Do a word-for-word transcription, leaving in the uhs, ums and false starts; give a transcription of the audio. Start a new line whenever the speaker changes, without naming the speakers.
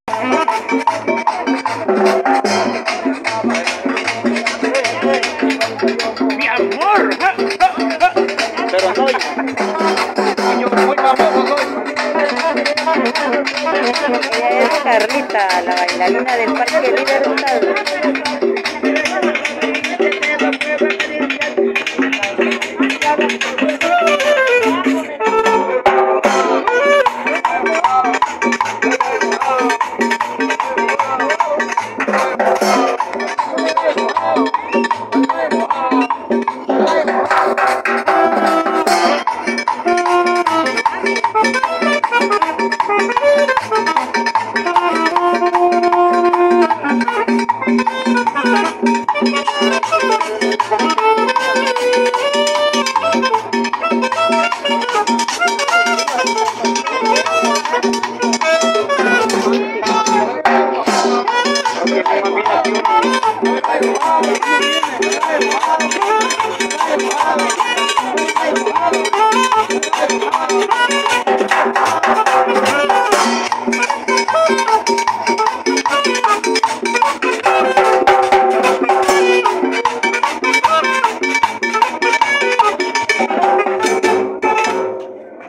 Mi amor.
Pero no,
Yo muy famoso soy.
Ella es Carlita, la bailarina del Parque Libertad.
porque me imagino que uno...